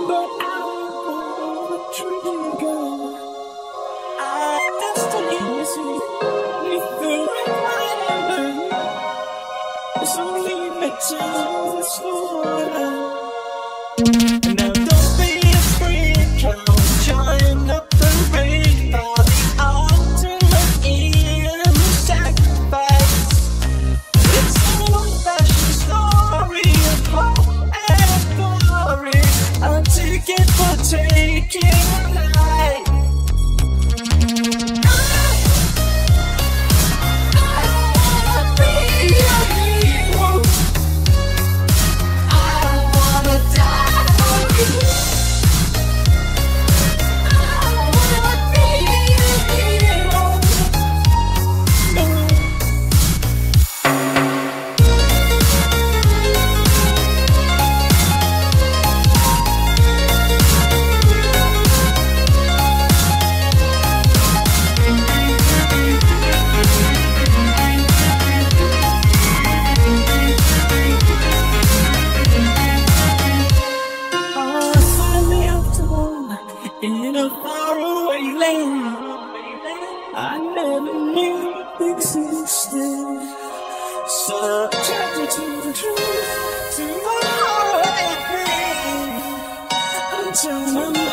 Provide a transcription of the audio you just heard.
but I wanna treat you, girl. I destiny missing me through my it's only meant to slow. Now don't be afraid, come join up the rain for the ultimate in sacrifice. It's an old-fashioned story of hope and glory, a ticket for taking life. In a faraway land, I never knew it existed. Subjected to the truth, to my heart and brain, until my